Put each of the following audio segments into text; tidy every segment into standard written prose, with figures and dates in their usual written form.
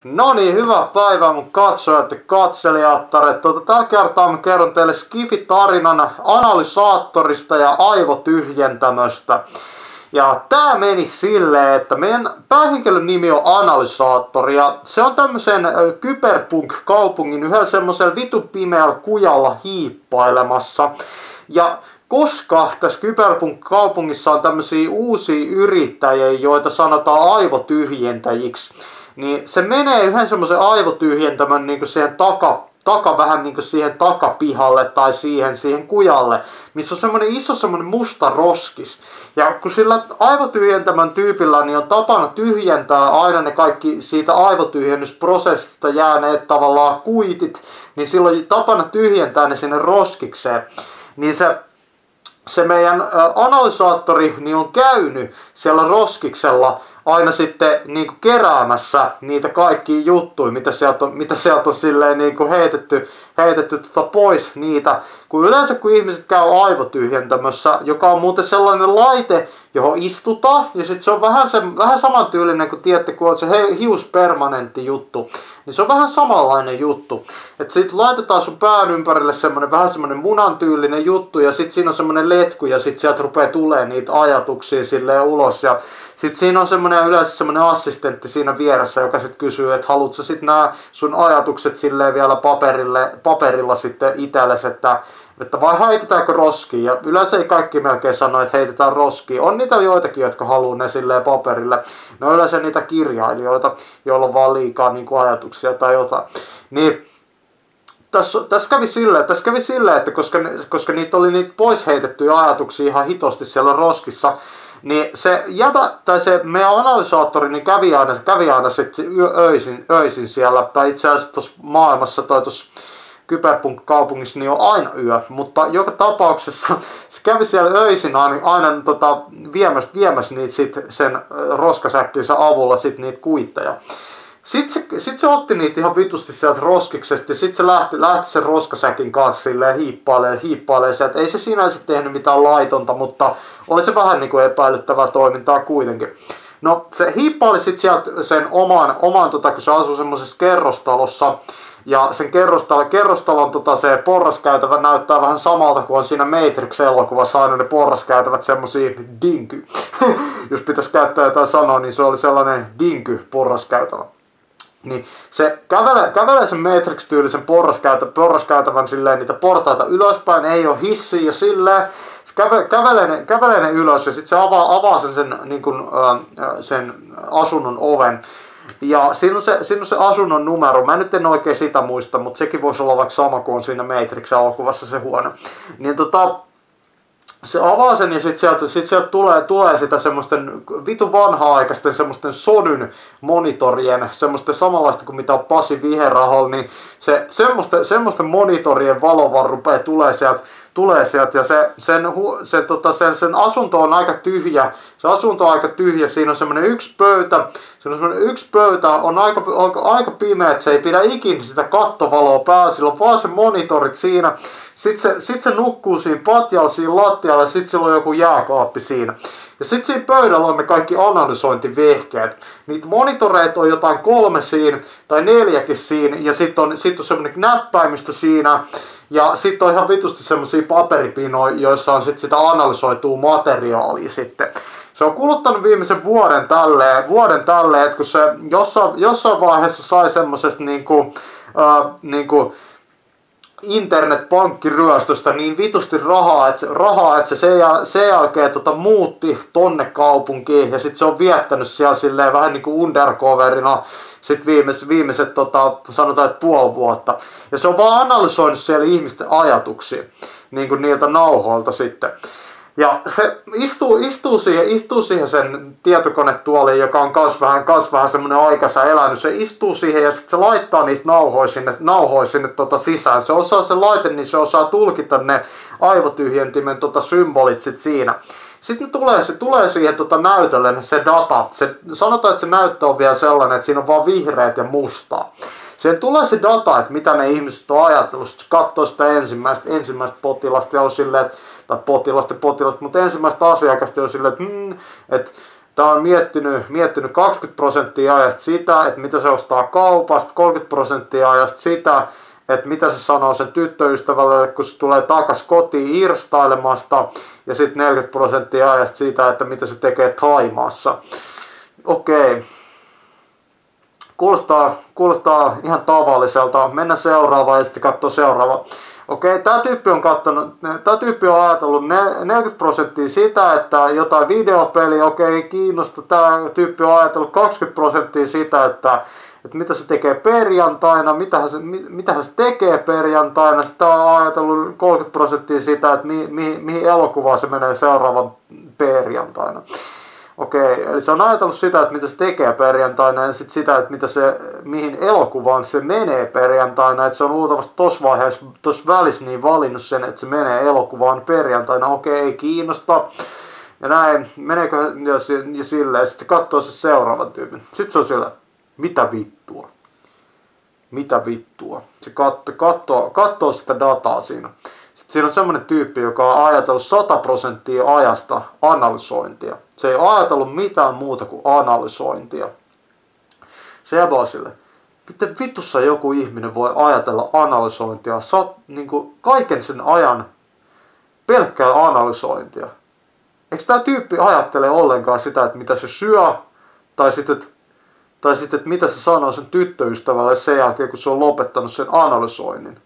No niin, hyvää päivää mun katsojat ja katselijattaret. Tällä kertaa mä kerron teille Skifi-tarinan analysaattorista ja aivotyhjentämöstä. Ja tää meni silleen, että meidän päähenkilön nimi on Analysaattori ja se on tämmösen Cyberpunk-kaupungin yhdellä semmoisella vitun pimeällä kujalla hiippailemassa. Ja koska tässä Cyberpunk-kaupungissa on tämmöisiä uusia yrittäjiä, joita sanotaan aivotyhjentäjiksi, niin se menee yhden semmoisen aivotyhjentämön niin siihen vähän niin siihen takapihalle tai siihen kujalle, missä on semmoinen iso semmoinen musta roskis. Ja kun sillä aivotyhjentämön tyypillä niin on tapana tyhjentää aina ne kaikki siitä aivotyhjennysprosessista jääneet tavallaan kuitit, niin silloin tapana tyhjentää ne sinne roskikseen. Niin se meidän analysaattori niin on käynyt siellä roskiksella aina sitten niin kuin keräämässä niitä kaikkia juttuja, mitä sieltä on silleen niin kuin heitetty pois niitä. Kun yleensä kun ihmiset käy aivotyhjentämössä, joka on muuten sellainen laite, johon istutaan, ja sitten se on vähän samantyylinen kuin tiedätte, kun on se hiuspermanentti juttu, niin se on vähän samanlainen juttu. Että sitten laitetaan sun pään ympärille vähän semmonen munan tyylinen juttu, ja sitten siinä on semmonen letku, ja sitten sieltä rupeaa tulemaan niitä ajatuksia silleen ulos, ja sitten siinä on yleensä semmonen assistentti siinä vieressä, joka sitten kysyy, että haluatko sitten nämä sun ajatukset silleen vielä paperilla sitten itsellesi, että vai heitetäänkö roskiin, ja yleensä ei kaikki melkein sano, että heitetään roskiin. On niitä joitakin, jotka haluaa ne silleen paperille. Ne on yleensä niitä kirjailijoita, joilla on vaan liikaa niin kuin ajatuksia tai jotain. Niin tässä kävi silleen, että koska niitä oli niitä pois heitettyjä ajatuksia ihan hitosti siellä roskissa, niin se meidän analysaattori niin kävi aina sitten öisin siellä, tai itse asiassa tuossa maailmassa tai tuossa Cyberpunk-kaupungissa niin on aina yö, mutta joka tapauksessa se kävi siellä öisin aina viemässä niitä sen roskasäkkinsä avulla niitä kuitteja. Sitten se otti niitä ihan vitusti sieltä roskiksesta ja sitten se lähti sen roskasäkin kanssa silleen hiippailee sieltä. Ei se sinänsä tehnyt mitään laitonta, mutta oli se vähän niin kuin epäilyttävää toimintaa kuitenkin. No se hiippaili sitten sieltä sen oman kun se asui semmoisessa kerrostalossa. Ja sen kerrostalon se porraskäytävä näyttää vähän samalta kuin on siinä Matrix-elokuvassa aina ne porraskäytävät semmosia dinky. Jos pitäisi käyttää jotain sanoa, niin se oli sellainen dinky porraskäytävä. Niin se kävelee sen Matrix-tyylisen porraskäytävän silleen niitä portaita ylöspäin, ei ole hissiä ja silleen. Kävelee ne ylös ja sitten se avaa sen asunnon oven. Ja siinä on se asunnon numero, mä nyt en oikein sitä muista, mutta sekin voisi olla vaikka sama kuin on siinä Matrix-elokuvassa se huone. Niin se avaa sen ja sitten sieltä tulee sitä semmoisten vitun vanha-aikaisten semmoisten Sonyn monitorien, semmoisten samanlaista kuin mitä on Pasi Viheraholla, niin semmoisten monitorien valo vaan rupeaa tulee sieltä ja sen asunto on aika tyhjä. Se asunto on aika tyhjä, siinä on semmoinen yksi pöytä, on aika pimeä, että se ei pidä ikinä sitä kattovaloa päällä, sillä on vaan se monitorit siinä. Sitten se nukkuu siinä patjalla, siinä lattialla ja sitten sillä on joku jääkaappi siinä. Ja sitten siinä pöydällä on ne kaikki analysointivehkeet. Niitä monitoreita on jotain 3 siinä tai 4 siinä ja sitten on semmoinen näppäimistö siinä. Ja sitten on ihan vitusti semmosia paperipinoja, joissa on sitten sitä analysoitua materiaalia sitten. Se on kuluttanut viimeisen vuoden tälleen, että kun se jossain vaiheessa sai semmosesta niinku internetpankkiryöstöstä niin vitusti rahaa, että se sen jälkeen muutti tonne kaupunkiin ja sitten se on viettänyt siellä silleen vähän niinku undercoverina sit viimeiset sanotaan, että puoli vuotta. Ja se on vaan analysoinut siellä ihmisten ajatuksia, niin kuin niiltä nauhoilta sitten. Ja se istuu siihen sen tietokonetuoliin, joka on kans vähän semmonen aikansa elänyt. Se istuu siihen ja sitten se laittaa niitä nauhoja sinne sisään. Se laite, niin se osaa tulkita ne aivotyhjentimen symbolit sit siinä. Sitten tulee siihen näytölle se data. Sanotaan, että se näyttö on vielä sellainen, että siinä on vaan vihreät ja mustaa. Siihen tulee se data, että mitä ne ihmiset on ajatellut. Sitten se katsoo sitä ensimmäistä potilasta ja on silleen, tai potilasta, mutta ensimmäistä asiakasta on silleen, että Tää on miettinyt 20% ajasta sitä, että mitä se ostaa kaupasta, 30% ajasta sitä, että mitä se sanoo sen tyttöystävälle, kun se tulee takas kotiin irstailemasta, ja sitten 40% ajasta siitä, että mitä se tekee Thaimaassa. Okei. Kuulostaa ihan tavalliselta. Mennään seuraavaan ja sitten katsoo seuraava. Okei, tää tyyppi on ajatellut 40% sitä, että jotain videopeliä, okei, kiinnosta. Tää tyyppi on ajatellut 20% sitä, että mitä se tekee perjantaina, mitä se tekee perjantaina. Sitten on ajatellut 30% sitä, että mihin elokuvaan se menee seuraavan perjantaina. Okei, eli se on ajatellut sitä, että mitä se tekee perjantaina ja sitten sitä, että mihin elokuvaan se menee perjantaina. Että se on luultavasti tossa välissä niin valinnut sen, että se menee elokuvaan perjantaina. Okei, ei kiinnosta. Ja näin, meneekö ja silleen. Sitten se katsoo se seuraavan tyypin. Sitten se on sillä, mitä vittua? Mitä vittua? Se katsoo sitä dataa siinä. Sitten siinä on semmonen tyyppi, joka on ajatellut 100% ajasta analysointia. Se ei ajatellut mitään muuta kuin analysointia. Se jää vaan sille, miten vitussa joku ihminen voi ajatella analysointia, niin kaiken sen ajan pelkkää analysointia. Eikö tää tyyppi ajattele ollenkaan sitä, että mitä se syö, tai sitten että mitä se sanoo sen tyttöystävälle sen jälkeen, kun se on lopettanut sen analysoinnin.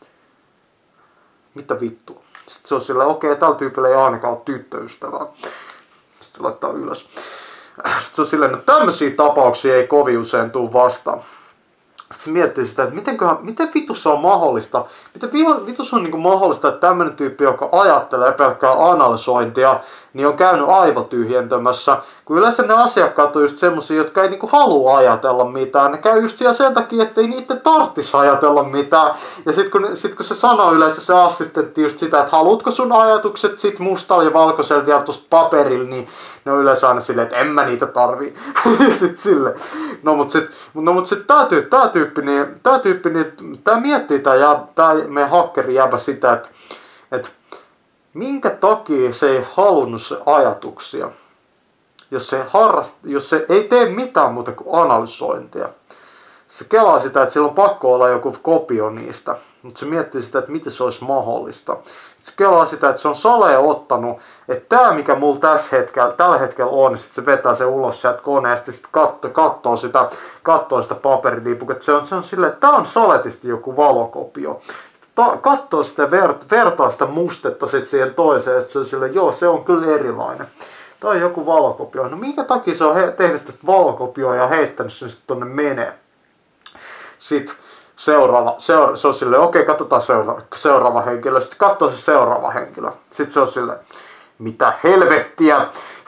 Mitä vittua? Sitten se on silleen, okei, tällä tyypillä ei ainakaan ole tyttöystävää. Sitten laittaa ylös. Sitten se on silleen, no tämmöisiä tapauksia ei kovin usein tule vastaan. Sitten se miettii sitä, että miten vitussa on mahdollista, miten vitussa on niin mahdollista, että tämmöinen tyyppi, joka ajattelee pelkkää analysointia, niin on käynyt aivotyhjentämässä. Kun yleensä ne asiakkaat on just semmosia, jotka ei niinku halua ajatella mitään. Ne käy just siellä sen takia, ettei niiden tarttis ajatella mitään. Ja sit kun se sanoo yleensä se assistentti just sitä, että haluatko sun ajatukset sit mustalla ja valkoisella vielä tosta paperilla, niin ne on yleensä aina silleen, että en mä niitä tarvii. Sit silleen. No mut sit tää tyyppi miettii tää meidän hakkeri jäbä sitä, että minkä takia se ei halunnut se ajatuksia, jos se ei tee mitään muuta kuin analysointia. Se kelaa sitä, että sillä on pakko olla joku kopio niistä, mutta se miettii sitä, että miten se olisi mahdollista. Se kelaa sitä, että se on saleen ottanut, että tämä mikä mulla tällä hetkellä on, sit se vetää se ulos sieltä koneesta ja sitten katsoo sitä paperiliipuketta. Se on silleen, että tämä on saletisti joku valokopio. Katsoo sitä vertaa sitä mustetta sit siihen toiseen ja sit se on silleen, joo se on kyllä erilainen. Tämä on joku valokopio. No minkä takia se on tehnyt tästä valokopioa ja heittänyt sen sitten tonne menee. Sitten se on silleen, okei, katsotaan seuraava henkilö. Sitten katsoo se seuraava henkilö. Sitten se on silleen, mitä helvettiä.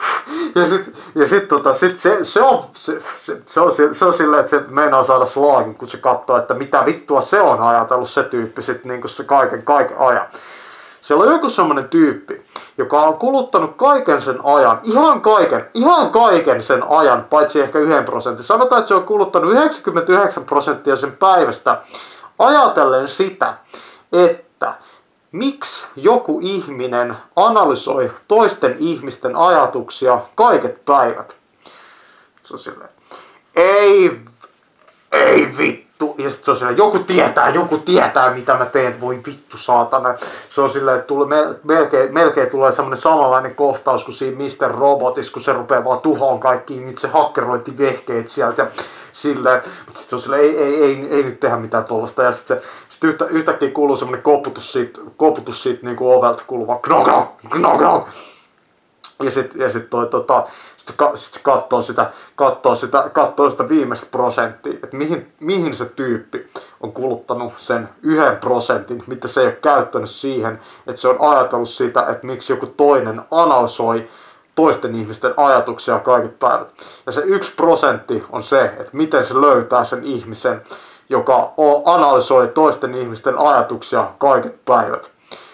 Se on silleen, että se meinaa saada slaagin, kun se katsoo, että mitä vittua se on ajatellut se tyyppi sit niinku se kaiken ajan. Siellä on joku semmonen tyyppi, joka on kuluttanut kaiken sen ajan, ihan kaiken sen ajan, paitsi ehkä 1%. Sanotaan, että se on kuluttanut 99% sen päivästä ajatellen sitä, että miksi joku ihminen analysoi toisten ihmisten ajatuksia kaiket päivät. Se on silleen, ei vittu. Ja sitten se on silleen, joku tietää mitä mä teen, voi vittu saatana. Se on silleen, että melkein tulee semmonen samanlainen kohtaus kuin siinä Mr. Robotissa, kun se rupeaa vaan tuhoon kaikkiin niitä se hakkerointivehkeet sieltä. Silleen, mutta sitten se on silleen, ei nyt tehdä mitään tollasta. Ja sitten yhtäkkiä kuuluu semmonen koputus siitä niinku ovelta kuuluva knok. Ja sitten se katsoo sitä viimeistä prosenttia, että mihin se tyyppi on kuluttanut sen 1%, mitä se ei ole käyttänyt siihen, että se on ajatellut sitä, että miksi joku toinen analysoi toisten ihmisten ajatuksia kaiket päivät. Ja se 1% on se, että miten se löytää sen ihmisen, joka analysoi toisten ihmisten ajatuksia kaiket päivät.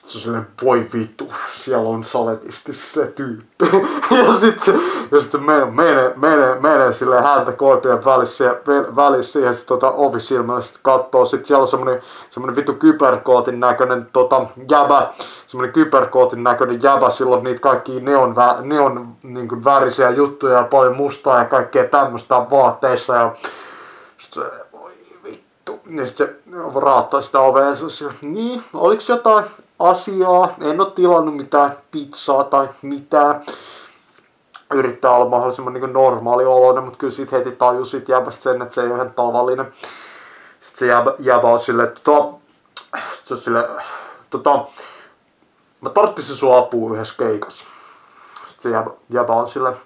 Se silleen, voi vittu, siellä on saletisti se tyyppi. Ja sit se menee silleen häntä koipien välissä siihen sit ovisilmällä sit kattoo. Sit siellä on semmonen vittu kyberkootin näköinen jäbä. Semmonen kyberkootin näköinen jäbä, silloin niitä kaikkia neon niinku värisiä juttuja ja paljon mustaa ja kaikkea tämmöstä vaatteissa. Ja sit se, voi vittu. Ja sit se raattaa sitä ovea ja se niin, oliks jotain asiaa, en oo tilannut mitään pizzaa tai mitään. Yrittää olla mahdollisimman niin normaali oloinen, mutta kyllä sit heti tajuu siitä jäbästä sen, että se ei ole ihan tavallinen. Sitten se jäbä on silleen, mä tarttisin sun apua yhdessä keikassa. Sitten se jäbä on silleen,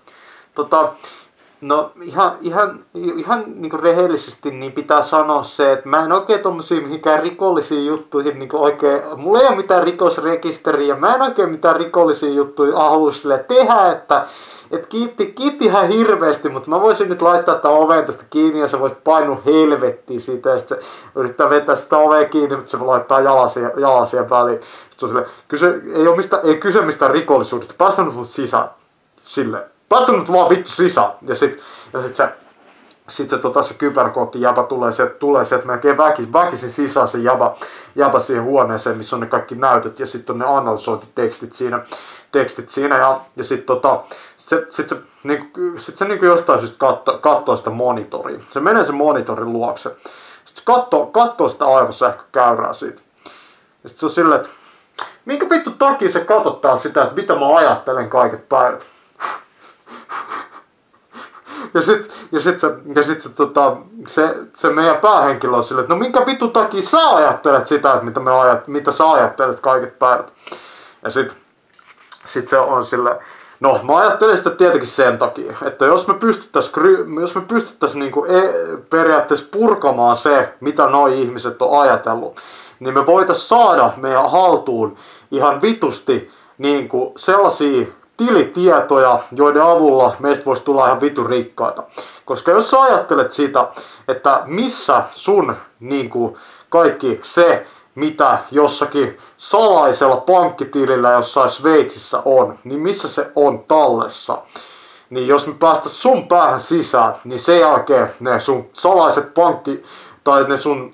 no ihan niinku rehellisesti niin pitää sanoa se, että mä en oikein tommosiin mihinkään rikollisiin juttuihin niinku oikein, mulla ei ole mitään rikosrekisteriä, mä en oikein mitään rikollisia juttuja halua silleen tehdä, että kiitti ihan hirveästi, mutta mä voisin nyt laittaa tämän oven tästä kiinni ja sä voisit painua helvettiin siitä ja sitten se yrittää vetää sitä ovea kiinni, mutta se laittaa jalasia väliin. Sitten se on silleen, ei kyse mistään rikollisuudesta, päästä nyt mut sisään, silleen. Päästä nyt vaan vittu sisään. Ja sit se kyberkootti jäbä tulee sieltä melkein väkisin sisään se jäbä siihen huoneeseen, missä on ne kaikki näytöt ja sitten on ne analysointitekstit siinä ja sit se niinku jostain syystä kattoo sitä monitoria. Se menee sen monitorin luokse. Sit se kattoo sitä aivosähkökäyrää siitä. Ja sit se on silleen, että minkä vittu takia se katsottaa sitä, että mitä mä ajattelen kaiket päivät. Ja se meidän päähenkilö on silleen, että no minkä vittu takia sä ajattelet sitä, että mitä sä ajattelet kaiket päivät. Ja sit se on silleen, no mä ajattelen sitä tietenkin sen takia, että jos me pystyttäis niinku periaatteessa purkamaan se, mitä noi ihmiset on ajatellut, niin me voitais saada meidän haltuun ihan vitusti niinku sellaisia tilitietoja, joiden avulla meistä voisi tulla ihan vitun rikkaita. Koska jos sä ajattelet sitä, että missä sun niinku kaikki se, mitä jossakin salaisella pankkitilillä jossain Sveitsissä on, niin missä se on tallessa. Niin jos me päästä sun päähän sisään, niin sen jälkeen ne sun salaiset tai ne sun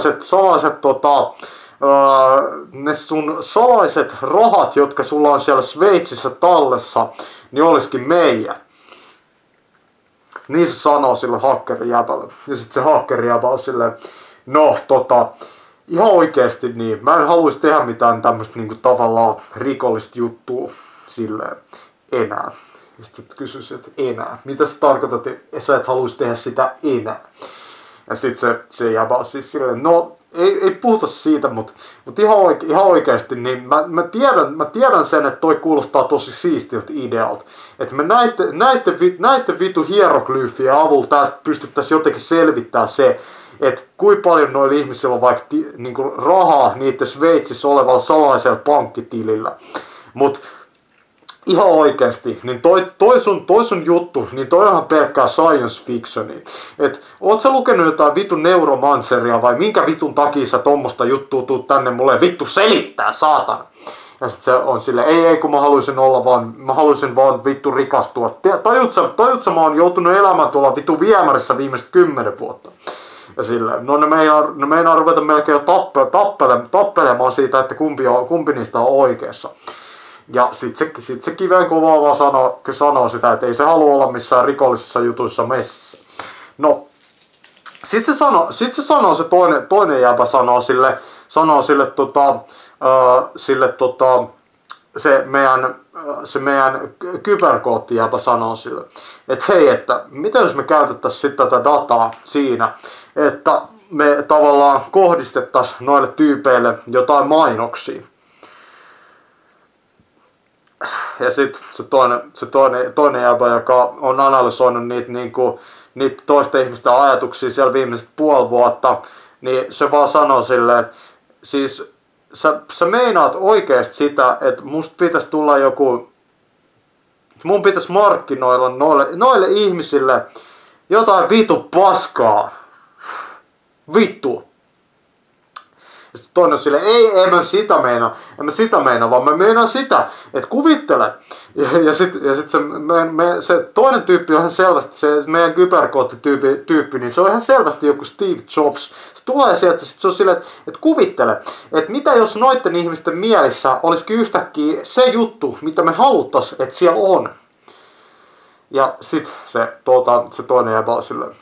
ne sun salaiset rahat, jotka sulla on siellä Sveitsissä tallessa, niin olisikin meidän. Niin se sanoo sille hakkerijäbälle. Ja sit se hakkerijäbä on silleen, no ihan oikeesti niin, mä en haluais tehdä mitään tämmöstä niinku tavallaan rikollista juttua silleen enää. Ja sit kysyisin, että enää. Mitä sä tarkoitat, että sä et haluais tehdä sitä enää? Ja sit se jäbä on siis silleen, no ei puhuta siitä, mutta ihan oikeasti, niin mä tiedän sen, että toi kuulostaa tosi siistiltä idealta. Että me näitten vitu hieroglyfien avulla tästä pystyttäisiin jotenkin selvittää se, että kuinka paljon noilla ihmisillä on vaikka niinku rahaa niiden Sveitsissä olevalla salaisella pankkitilillä. Mut ihan oikeesti, niin toi sun juttu, niin toi onhan pelkkää science fictionia. Et oot sä lukenut jotain vitun neuromanceria vai minkä vitun takia sä tommosta juttua tuut tänne mulle vittu selittää, saatana. Ja sit se on silleen, ei kun mä haluaisin vaan vittu rikastua. Tajut sä mä oon joutunut elämään tuolla vittu viemärissä viimeiset 10 vuotta. Ja silleen, no ne meinaa ruveta melkein jo tappelemaan siitä, että kumpi niistä on oikeassa. Ja sit se kiveen kovaa vaan sanoo sitä, että ei se halua olla missään rikollisissa jutuissa messissä. No, sit se sanoo se toinen jäbä se meidän kyberkoottijäbä sanoo sille, että hei, että mitä jos me käytettäisiin sitten tätä dataa siinä, että me tavallaan kohdistettaisiin noille tyypeille jotain mainoksia. Ja sitten se toinen jäbä, joka on analysoinut niitä toisten ihmisten ajatuksia siellä viimeiset puoli vuotta, niin se vaan sanoo silleen, että siis sä meinaat oikeesti sitä, että musta pitäisi tulla mun pitäisi markkinoilla noille ihmisille jotain vitu paskaa. Vittu. Ja sitten toinen on silleen, ei mä sitä meinaa, vaan mä meinaan sitä, että kuvittele. Ja sit se toinen tyyppi on ihan selvästi, se meidän kyberkoottityyppi, niin se on ihan selvästi joku Steve Jobs. Se tulee sieltä, sit se on silleen, että kuvittele, että mitä jos noitten ihmisten mielissä olisikin yhtäkkiä se juttu, mitä me haluttais, että siellä on. Ja sit se toinen jäbä on silleen,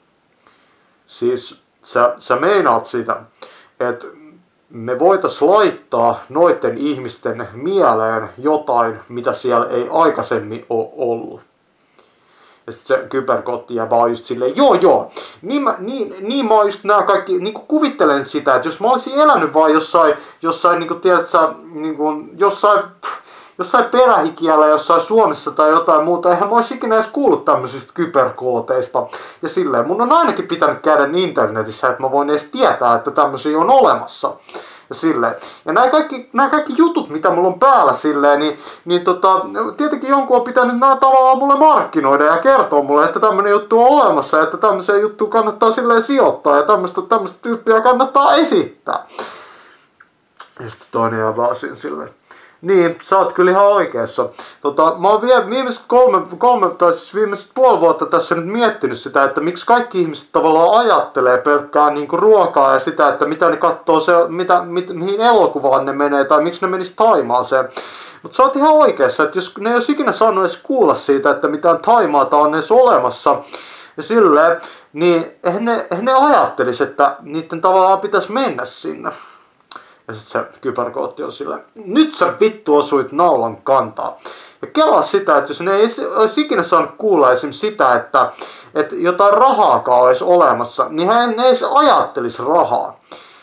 siis sä meinaat sitä, että me voitais laittaa noitten ihmisten mieleen jotain, mitä siellä ei aikaisemmin ole ollut. Ja sit se kyberkotti ja vaan just silleen, joo, niin mä oon just nää kaikki, niinku kuvittelen sitä, että jos mä olisin elänyt vaan jossain niinku tiedät sä, niinku jossain perähikiällä, jossain Suomessa tai jotain muuta, eihän mä ois ikinä edes kuullut tämmöisistä kyberkooteista. Ja silleen, mun on ainakin pitänyt käydä internetissä, että mä voin edes tietää, että tämmöisiä on olemassa. Ja silleen. Ja nämä kaikki jutut, mitä mulla on päällä silleen, niin tietenkin jonkun on pitänyt nämä tavallaan mulle markkinoida ja kertoa mulle, että tämmönen juttu on olemassa ja että tämmöiseen juttuun kannattaa silleen sijoittaa ja tämmöistä tyyppiä kannattaa esittää. Ja sitten toinen jää vaan silleen. Niin, sä oot kyllä ihan oikeassa. Mä oon vielä viimeiset viimeiset puoli vuotta tässä nyt miettinyt sitä, että miksi kaikki ihmiset tavallaan ajattelee pelkkää niinku ruokaa ja sitä, että mitä ne katsoo, mihin elokuvaan ne menee tai miksi ne menis Taimaaseen. Mutta sä oot ihan oikeassa, että jos ne ei olisi ikinä saanut edes kuulla siitä, että mitään Taimaata on edes olemassa, ja silleen, niin eihän ne ajattelis, että niiden tavallaan pitäisi mennä sinne. Ja sit se kyberkootti on silleen, nyt sä vittu osuit naulan kantaa. Ja kelaa sitä, että jos ne ei olisi ikinä saanut kuulla esim. Sitä, että jotain rahaakaan olisi olemassa, niin ne ei edes ajattelisi rahaa.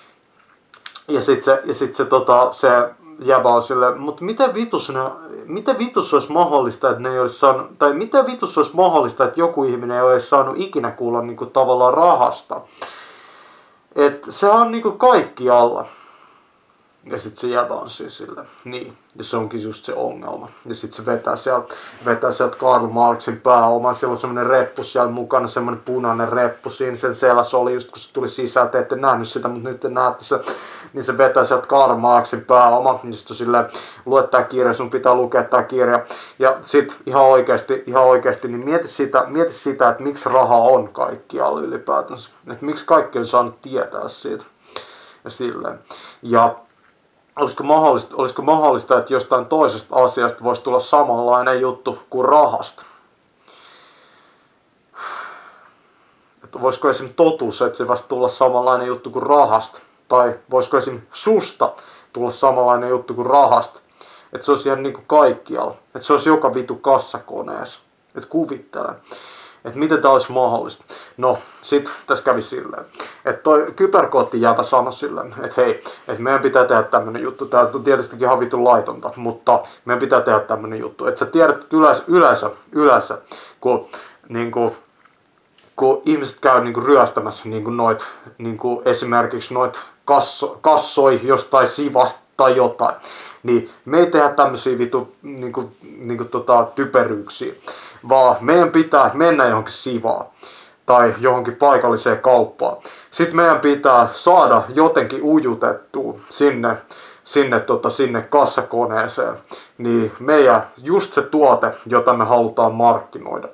Ja sit se jäbä on silleen, mutta miten vitus olisi mahdollista, että ne ei olisi saanut, tai miten vitus olisi mahdollista, että joku ihminen ei olisi saanut ikinä kuulla niinku tavallaan rahasta. Että se on niinku kaikkialla. Ja sit se jäbä on siis sille, niin, ja se onkin just se ongelma. Ja sit se vetää sieltä Karl Marxin pääoman, siellä on semmonen reppu siellä mukana, semmonen punainen reppu siinä sen selässä oli just kun se tuli sisään, te ette nähnyt sitä, mutta nyt te näette se. Niin se vetää sieltä Karl Marxin pääoma, niin sit on silleen, lue tää kirja, sun pitää lukea tää kirja. Ja sit ihan oikeesti, niin mieti sitä, että miksi raha on kaikkialla ylipäätänsä. Että miksi kaikki on saanut tietää siitä. Ja silleen. Ja olisiko mahdollista, että jostain toisesta asiasta voisi tulla samanlainen juttu kuin rahasta? Että voisiko esim. Totuus, että se vasta tulla samanlainen juttu kuin rahasta? Tai voisiko esim. Susta tulla samanlainen juttu kuin rahasta? Että se olisi ihan niinku kaikkialla. Että se olisi joka vitu kassakoneessa. Että kuvittelen. Että miten tää olisi mahdollista. No, sit tässä kävi silleen, että toi kyberkoottijäbä sanoi silleen, että hei, että meidän pitää tehdä tämmönen juttu. Tää on tietystikin ihan vitun laitonta, mutta meidän pitää tehdä tämmönen juttu. Että sä tiedät, että yleensä kun ihmiset käy niinku ryöstämässä niinku esimerkiksi noit kassoi jostain Sivasta tai jotain, niin me ei tehdä tämmösiä vitu typeryyksiä, vaan meidän pitää mennä johonkin Sivaan tai johonkin paikalliseen kauppaan. Sitten meidän pitää saada jotenkin ujutettua sinne kassakoneeseen, niin meidän just se tuote, jota me halutaan markkinoida.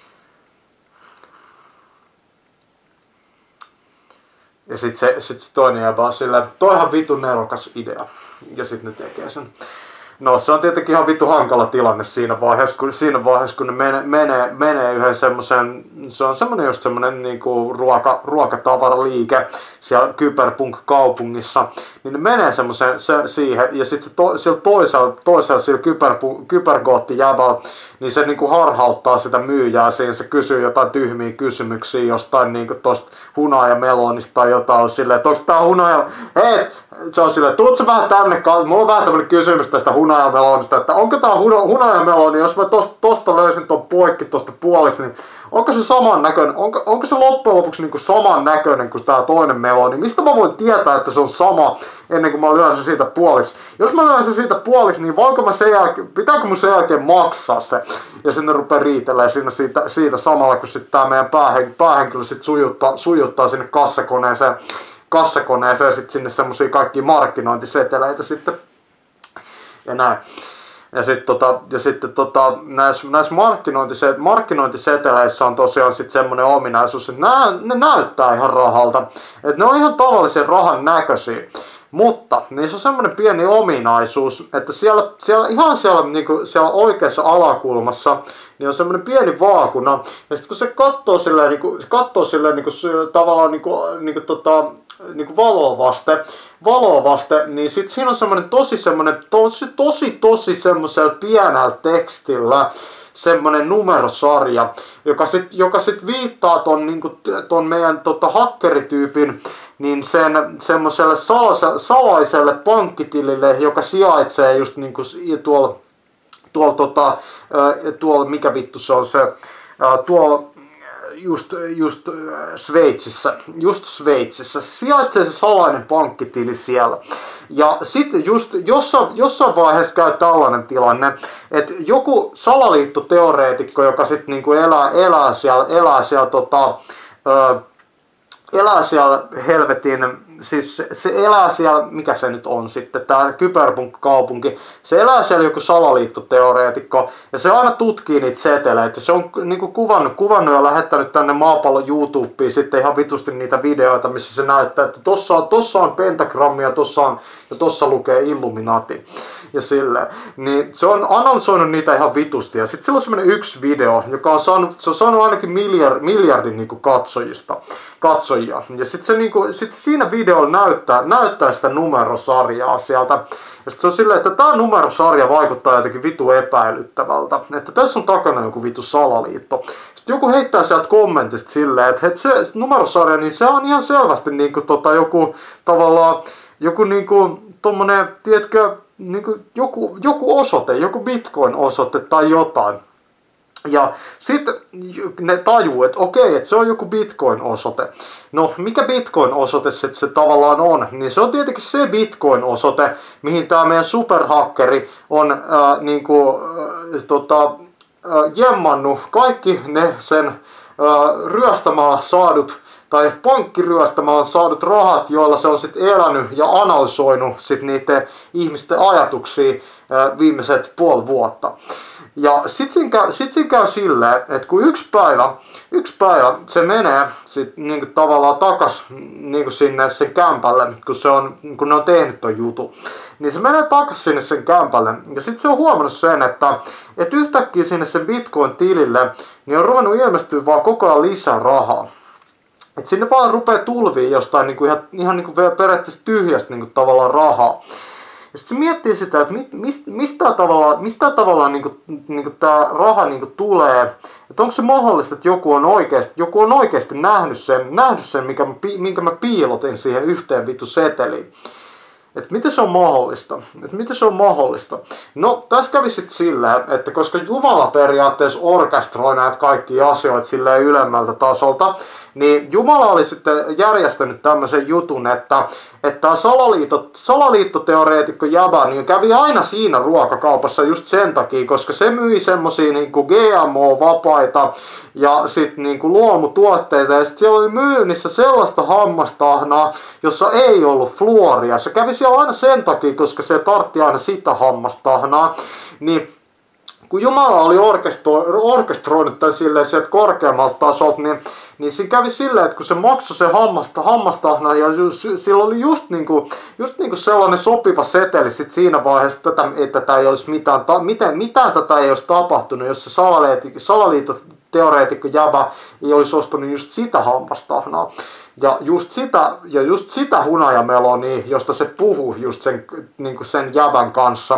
Ja sit se toinen jää vaan silleen, toihan vitun nerokas idea. Ja sit ne tekee sen. No se on tietenkin ihan vittu hankala tilanne siinä vaiheessa, kun ne menee yhden semmosen, se on semmonen just semmonen niinku ruokatavaraliike siellä Cyberpunk-kaupungissa, niin ne menee semmosen siihen, ja sit se sillä toisella sillä kyberkoottijävällä, niin se niinku harhauttaa sitä myyjää siinä, se kysyy jotain tyhmiä kysymyksiä jostain niinku tosta hunajamelonista tai jotain, on silleen, että onks tää hunaja, hei, se on silleen, tuut sä vähän tänne, mulla on vähän tämmönen kysymys tästä hunajamelonista, että onko tää hunajameloni, jos mä tosta löysin ton poikki tosta puoliksi, niin onko se saman näköinen, onko se loppujen lopuksi niinku saman näköinen kuin tää toinen meloni, mistä mä voin tietää, että se on sama ennen kuin mä lyön sen siitä puoliksi. Jos mä lyön sen siitä puoliksi, niin voinko mä pitääkö mun sen jälkeen maksaa se? Ja sinne rupeaa riitelee siitä samalla, kun sit tää meidän päähenkilö sit sujuttaa sinne kassakoneeseen kassakoneeseen ja sitten sinne semmosia kaikkia markkinointiseteleitä sitten ja näin. Ja sitten näissä markkinointiseteleissä on tosiaan sitten semmoinen ominaisuus, että ne näyttää ihan rahalta. Että ne on ihan tavallisen rahan näköisiä. Mutta niissä on semmoinen pieni ominaisuus, että siellä oikeassa alakulmassa niin on semmoinen pieni vaakuna. Ja sitten kun se katsoo tavallaan valoa vasten, niin sit siinä on semmoinen tosi semmoisella pienellä tekstillä semmoinen numerosarja, joka sit viittaa ton meidän hakkerityypin niin sen semmoiselle salaiselle pankkitilille, joka sijaitsee just niinku tuolla mikä vittu se on se tuolla just Sveitsissä sijaitsee se salainen pankkitili siellä. Ja sitten just jossain vaiheessa käy tällainen tilanne, että joku salaliittoteoreetikko, joka sitten niinku elää siellä helvetin, siis se elää siellä, mikä se nyt on sitten, tää kyberpunk-kaupunki, se elää siellä joku salaliittoteoreetikko, ja se aina tutkii niitä seteleitä, se on niinku kuvannut ja lähettänyt tänne maapallon YouTubeen sitten ihan vitusti niitä videoita, missä se näyttää, että tossa on pentagrammi ja tossa lukee Illuminati. Ja silleen. Niin se on analysoinut niitä ihan vitusti. Ja sitten sillä on semmonen yksi video, joka on saanut ainakin miljardin niinku katsojia. Ja sit siinä videolla näyttää sitä numerosarjaa sieltä. Ja sit se on silleen, että tää numerosarja vaikuttaa jotenkin vitu epäilyttävältä. Että tässä on takana joku vitu salaliitto. Sitten joku heittää sieltä kommentista silleen, että se numerosarja, niin se on ihan selvästi niinku joku tavallaan, joku niinku tommonen, tiedätkö, niinku joku osoite, joku Bitcoin-osoite tai jotain. Ja sitten ne tajuu, että okei, että se on joku Bitcoin-osoite. No, mikä Bitcoin-osoite se tavallaan on? Niin se on tietenkin se Bitcoin-osoite, mihin tämä meidän superhakkeri on jemmannut kaikki ne sen ryöstämällä saadut tai pankkiryöstämällä saadut rahat, joilla se on sitten elänyt ja analysoinut sit niiden ihmisten ajatuksia viimeiset puoli vuotta. Ja sit siinä käy silleen, että kun yksi päivä se menee sit niinku tavallaan takas niinku sinne sen kämpälle, kun ne on tehnyt ton jutun, niin se menee takas sinne sen kämpälle. Ja sit se on huomannut sen, että yhtäkkiä sinne sen Bitcoin-tilille niin on ruvennut ilmestyä vaan koko ajan lisää rahaa. Et sinne vaan rupeaa tulviin jostain niinku ihan niinku periaatteessa tyhjästä niinku tavallaan rahaa. Ja sitten se miettii sitä, että mistä tavallaan niinku tää raha niinku tulee. Että onko se mahdollista, että joku on oikeasti nähnyt sen minkä mä piilotin siihen yhteen vittu seteliin. Että miten se on mahdollista? No, tässä kävi sitten silleen, että koska Jumala periaatteessa orkestroi näitä kaikkia asioita silleen ylemmältä tasolta, niin Jumala oli sitten järjestänyt tämmöisen jutun, että tämä salaliittoteoreetikko Jäbä niin kävi aina siinä ruokakaupassa just sen takia, koska se myi semmosia niinku GMO-vapaita ja sitten niinku luomutuotteita, ja sitten siellä oli myynnissä sellaista hammastahnaa, jossa ei ollut fluoria. Se kävi siellä aina sen takia, koska se tartti aina sitä hammastahnaa, niin kun Jumala oli orkestroinut tämän silleen sieltä korkeammalta tasolta, niin siinä kävi silleen, että kun se maksoi se hammastahna ja sillä oli just niinku sellainen sopiva seteli sit siinä vaiheessa, että tätä ei olisi mitään tätä ei olisi tapahtunut, jos se salaliittoteoreetikko Jäbä ei olisi ostanut just sitä hammastahnaa. Ja just sitä hunajamelonia, josta se puhui just sen Jäbän kanssa,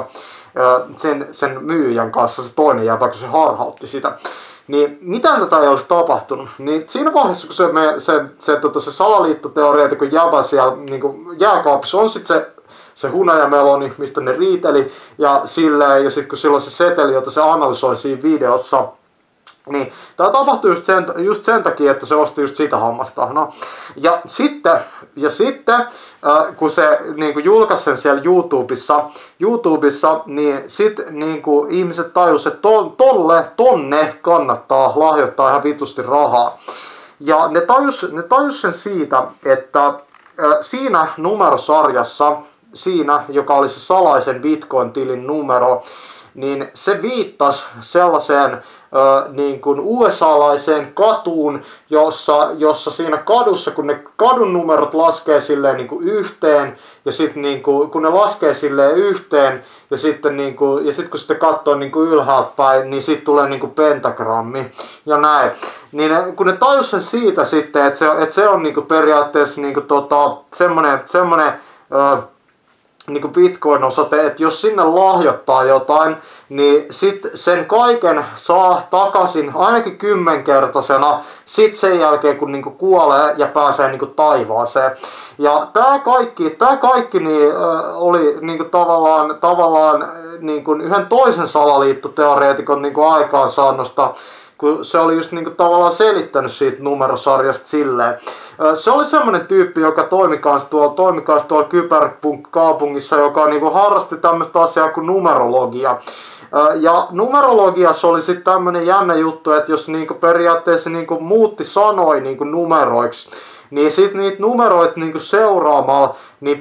sen myyjän kanssa, se toinen Jäbä, kun se harhautti sitä. Niin mitään tätä ei olisi tapahtunut. Niin siinä vaiheessa, kun se salaliittoteoreetikko Jäbä siellä niin jääkaapissa on sitten se hunajameloni, mistä ne riiteli, ja sitten kun silloin se seteli, jota se analysoi siinä videossa, niin tämä tapahtui just sen takia, että se osti just sitä hammastahnaa. Ja sitten kun se niinku julkaisi sen siellä YouTubessa, niin sitten niinku ihmiset tajusivat, että tonne kannattaa lahjoittaa ihan vitusti rahaa. Ja ne tajus sen siitä, että siinä numerosarjassa, siinä, joka oli se salaisen Bitcoin-tilin numero, niin se viittasi sellaiseen niin kuin USA-laiseen katuun, jossa siinä kadussa, kun ne kadun numerot laskee silleen niin kuin yhteen, ja sitten niin kuin, kun ne laskee silleen yhteen, ja sitten niin kuin, ja sitten kun sitä katsoo niin kuin ylhäältä päin, niin sitten tulee niin kuin pentagrammi, ja näin. Niin kun ne tajus sen siitä sitten, että se on niin kuin periaatteessa niin kuin semmonen niin kuin Bitcoin-osoite, että jos sinne lahjoittaa jotain, niin sit sen kaiken saa takaisin ainakin 10-kertaisena sit sen jälkeen, kun niinku kuolee ja pääsee niinku taivaaseen. Ja tää kaikki niin, oli niinku tavallaan niinku yhden toisen salaliittoteoreetikon niinku aikaansaannosta, kun se oli just niinku tavallaan selittänyt siitä numerosarjasta silleen. Se oli semmonen tyyppi, joka toimi kans tuolla Cyberpunk-kaupungissa, joka niinku harrasti tämmöistä asiaa kuin numerologia. Ja numerologiassa oli sitten tämmönen jännä juttu, että jos niinku periaatteessa niinku muutti sanoja niinku numeroiksi, niin sit niitä numeroita niinku seuraamalla, niin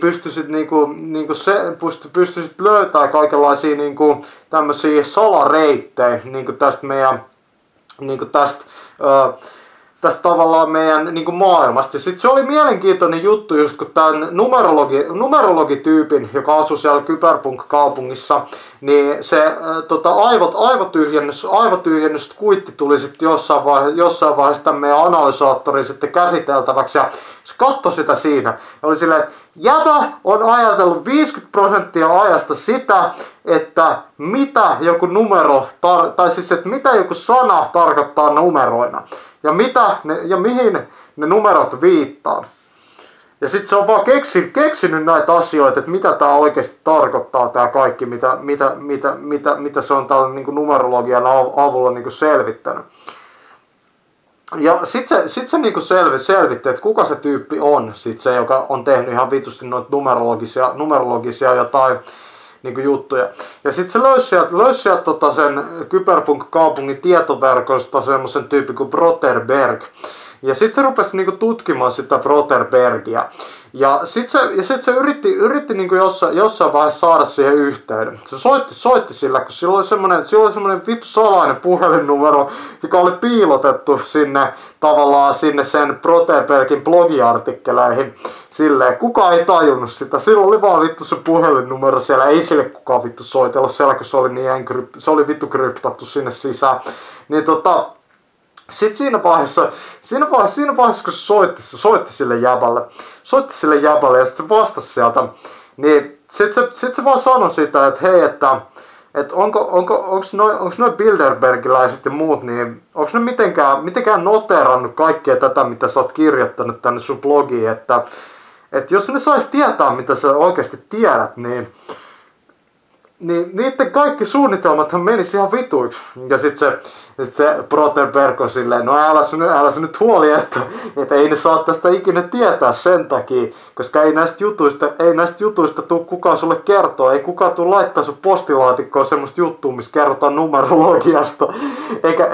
pystyisit löytää kaikenlaisia niinku tämmösiä salareittejä niinku tästä meidän niinku tästä tavallaan meidän niinku maailmasta. Ja sit se oli mielenkiintoinen juttu just kun tämän numerologityypin, joka asui siellä Cyberpunk-kaupungissa, niin se aivotyhjennys kuitti tuli sitten jossain vaiheessa tämän meidän analysaattorin sitten käsiteltäväksi, ja se katsoi sitä siinä ja oli silleen, että jäbä on ajatellut 50% ajasta sitä, että mitä joku numero, tai siis että mitä joku sana tarkoittaa numeroina. Ja mihin ne numerot viittaa. Ja sit se on vaan keksinyt näitä asioita, että mitä tää oikeasti tarkoittaa tää kaikki, mitä se on täällä niinku numerologian avulla niinku selvittänyt. Ja sit se niinku selvitti, että kuka se tyyppi on, sit se, joka on tehnyt ihan vitusti noita numerologisia jotain niinku juttuja. Ja sit se löysi sieltä sen Cyberpunk-kaupungin tietoverkosta semmosen tyyppi kuin Broderberg. Ja sit se rupesi niinku tutkimaan sitä Broderbergia. Ja sit se yritti niinku jossain vaiheessa saada siihen yhteyden. Se soitti sillä, kun sillä oli semmonen vittu salainen puhelinnumero, joka oli piilotettu sinne sen Broderbergin blogiartikkeleihin. Silleen, kukaan ei tajunnut sitä. Sillä oli vaan vittu se puhelinnumero siellä, ei sille kukaan vittu soitella siellä, kun se oli vittu kryptattu sinne sisään. Niin sitten siinä vaiheessa, kun se soitti sille jäbälle ja sitten se vastasi sieltä, niin sit se vaan sanoi sitä, että hei, että onko noi Bilderbergiläiset ja muut, niin onko ne mitenkään noteerannut kaikkea tätä, mitä sä oot kirjoittanut tänne sun blogiin, että jos ne sais tietää, mitä sä oikeasti tiedät, niin niiden kaikki suunnitelmathan menisi ihan vituiksi. Ja sit se Broderberg on silleen, no älä sä nyt huoli, että ei ne saa tästä ikinä tietää sen takia, koska ei näistä jutuista tuu kukaan sulle kertoa, ei kukaan tuu laittaa sun postilaatikkoon semmoista juttua, missä kerrotaan numerologiasta, eikä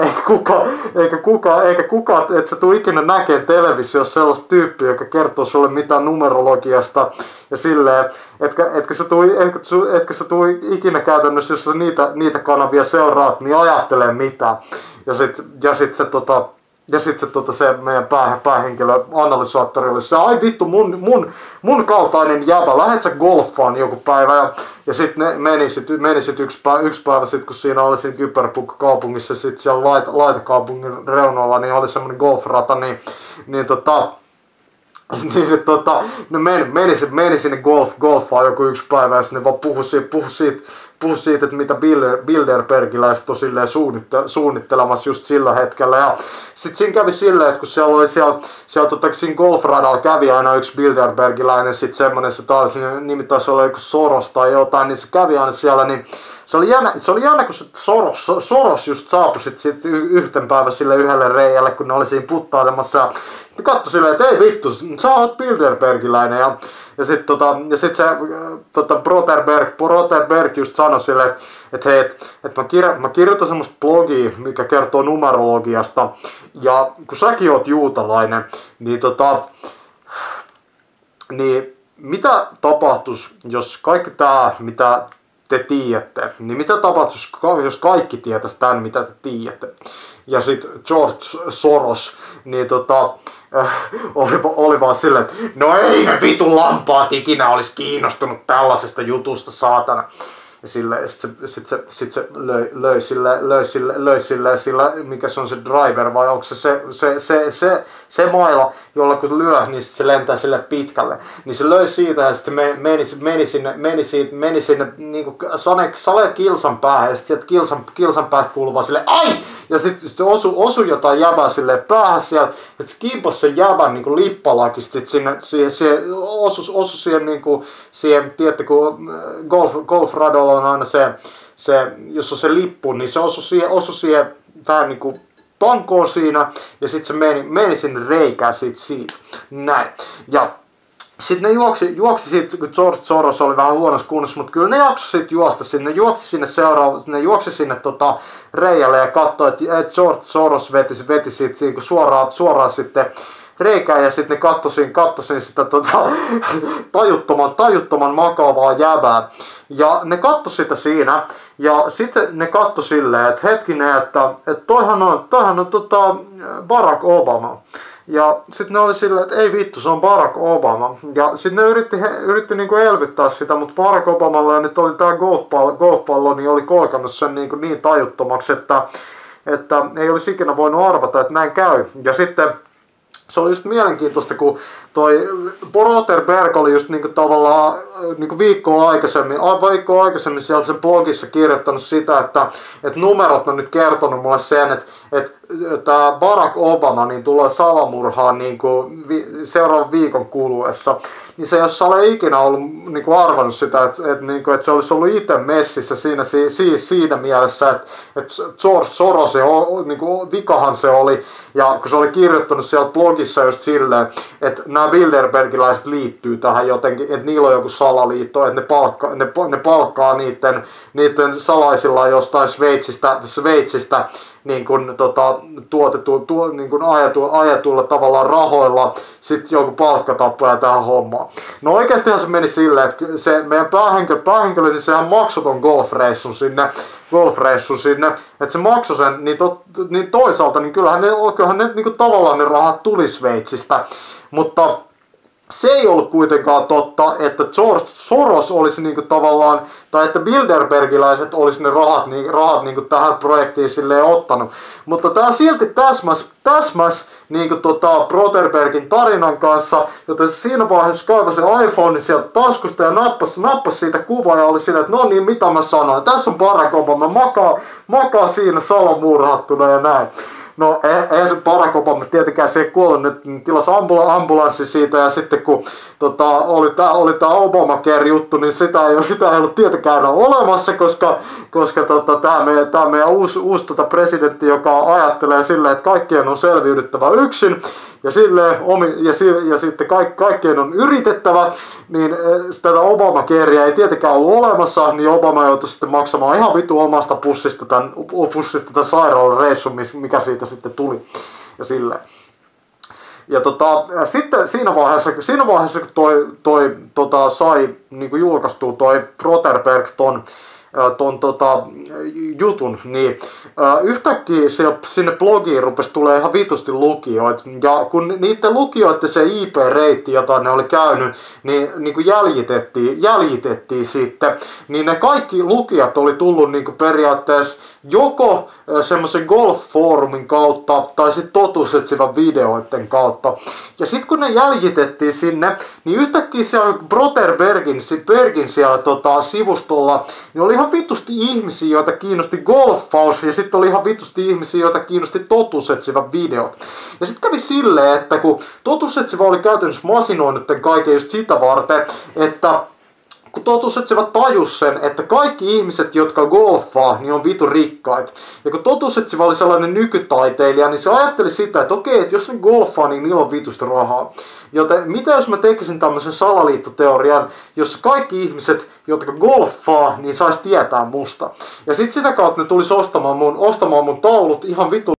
kukaan, et sä tuu ikinä näkeen televisiossa sellaista tyyppiä, joka kertoo sulle mitään numerologiasta, ja silleen, etkä sä tuu ikinä käytännössä, jos sä niitä kanavia seuraat, niin ajattelee mitään. Ja sit se meidän päähenkilö analysaattori oli se, ai vittu mun kaltainen jäbä, lähet sä golfaan joku päivä, ja sit ne meni sit yksi päivä sit kun siinä oli siinä Cyberpunk-kaupungissa, sit siellä laitakaupungin reunoilla, niin oli semmonen golfrata, ne meni sinne golfaan joku yksi päivä ja sitten ne vaan puhu siitä, että mitä Bilderbergiläiset on silleen suunnittelemassa just sillä hetkellä. Ja sit siinä kävi silleen, että kun siellä oli siinä golfradalla kävi aina yksi Bilderbergiläinen, sit semmonen nimi taisi olla joku Soros tai jotain, niin se kävi aina siellä, niin se oli jännä, kun se Soros just saapui sit yhten päivän sille yhdelle reijälle, kun ne oli siinä puttailemassa. Ja katsoi silleen, että ei vittu, sä oot Bilderbergiläinen. Ja sit se Broderberg just sanoi silleen, että hei, että mä kirjoitan semmoista blogia, mikä kertoo numerologiasta. Ja kun säkin oot juutalainen, niin Niin mitä tapahtuisi, jos kaikki tämä, mitä te tiedätte, niin mitä tapahtuisi, jos kaikki tietäisi tämän, mitä te tiedätte? Ja sitten George Soros, niin oli vaan silleen, että no ei ne vitun lampaat ikinä olisi kiinnostunut tällaisesta jutusta, saatana. Ja sit se löi sillä, mikä se on se driver, vai onko se maila, jolla kun lyö, niin se lentää sille pitkälle. Niin se löi siitä ja sitten meni sinne niinku sale kilsan päähän, ja sitten kilsan päästä kuuluu vaan silleen ai! Ja sitten se osui jotain jäbää silleen päähän siellä, että se kimpos sen jäbän niinku lippalakista, sit sinne osui siihen niinku, siihen, tiedätte kun golfradolla on aina se, jos on se lippu, niin se osui siihen vähän niinku tankoon siinä, ja sitten se meni sinne reikään siitä. Näin. Ja sitten ne juoksi siitä, kun George Soros oli vähän huonossa kunnossa, mutta kyllä ne jaksoi sitten juosta sinne, ne juoksi sinne reiälle ja katsoi, että George Soros veti siitä suoraan sitten reikään, ja sitten ne kattoisin sitä tajuttoman makaavaa jäbää. Ja ne katsoi sitä siinä, ja sitten ne katsoi silleen, että hetkinen, että toihan on Barack Obama. Ja sitten ne oli silleen, että ei vittu, se on Barack Obama. Ja sitten ne yritti niinku elvyttää sitä, mutta Barack Obamalla ja nyt oli tää golfpallo, niin oli kolkannut sen niin tajuttomaksi, että ei olisi ikinä voinut arvata, että näin käy. Ja sitten se oli just mielenkiintoista, kun toi Broderberg oli just niinku tavallaan niinku viikkoa aikaisemmin siellä sen blogissa kirjoittanut sitä, että numerot on nyt kertonut mulle sen, että tämä Barack Obama niin tulee salamurhaan niinku seuraavan viikon kuluessa. Niin se jos sä ole ikinä ollut niinku arvannut sitä, että se olisi ollut itse messissä siinä mielessä, että George Soros niinku vikahan se oli, ja kun se oli kirjoittanut siellä blogissa just silleen, että nämä Bilderbergiläiset liittyy tähän jotenkin, että niillä on joku salaliitto, että ne palkkaa niiden salaisilla jostain Sveitsistä niin kuin niin kuin ajetulla tavallaan rahoilla sitten joku palkkatappaja tähän hommaan. No oikeastihan se meni silleen, että se meidän päähenkilö niin sehän maksoi ton golfreissun sinne, että se maksoi sen, niin toisaalta niin kyllähän ne niin kuin tavallaan ne rahat tuli Sveitsistä, mutta se ei ollut kuitenkaan totta, että George Soros olisi niinku tavallaan, tai että Bilderbergiläiset olisi ne rahat niinku tähän projektiin silleen ottanut. Mutta tää silti täsmäs niinku Broderbergin tarinan kanssa, joten siinä vaiheessa kaivoi se iPhone sieltä taskusta ja nappasi siitä kuvaa ja oli silleen, että no niin, mitä mä sanoin. Tässä on Barack Obama, makaa siinä salamurhattuna ja näin. No eihän se Barack Obama tietenkään se ei kuollut, nyt tilasi ambulanssi siitä, ja sitten kun oli tää Obamacare-juttu, niin sitä ei ollut tietenkään enää olemassa, koska tää meidän uusi presidentti, joka ajattelee silleen, että kaikkien on selviydyttävä yksin, ja sitten kaikkien on yritettävä, niin tätä Obamacarea ei tietenkään ollut olemassa, niin Obama joutui sitten maksamaan ihan vitu omasta pussista tämän sairaalareissun, mikä siitä sitten tuli, ja silleen. Ja sitten siinä vaiheessa kun toi sai niinku julkaistua toi Broderberg ton jutun, niin yhtäkkiä sinne blogiin rupesi tulee ihan vitusti lukijoita, ja kun niiden lukijoiden se IP-reitti, jota ne oli käynyt, niin kuin jäljitettiin sitten, niin ne kaikki lukijat oli tullut niin kuin periaatteessa joko semmoisen golf-foorumin kautta tai sitten totuusetsivän videoiden kautta. Ja sitten kun ne jäljitettiin sinne, niin yhtäkkiä siellä Broderbergin siellä sivustolla, niin oli ihan vitusti ihmisiä, joita kiinnosti golfaus, ja sitten oli ihan vitusti ihmisiä, joita kiinnosti totuusetsivän videot. Ja sitten kävi silleen, että kun totuusetsivä oli käytännössä masinoinut kaiken just sitä varten, että kun totuusetsivä tajus sen, että kaikki ihmiset, jotka golfaa, niin on vitu rikkaita. Ja kun totuusetsivä oli sellainen nykytaiteilija, niin se ajatteli sitä, että okei, että jos ne golfaa, niin niillä on vitusta rahaa. Joten mitä jos mä tekisin tämmöisen salaliittoteorian, jossa kaikki ihmiset, jotka golfaa, niin sais tietää musta. Ja sit sitä kautta ne tulisi ostamaan mun taulut ihan vitu